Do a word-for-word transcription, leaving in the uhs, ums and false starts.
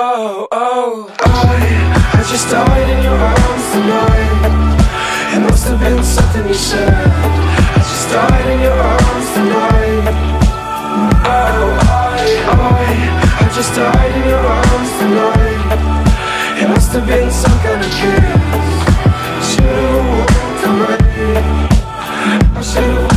oh, oh, I, I just died in your arms tonight. It must have been something you said. I just died in your arms tonight. Oh, I, I, I just died in your arms tonight. It must have been some kind of kiss. Should've walked away. I should've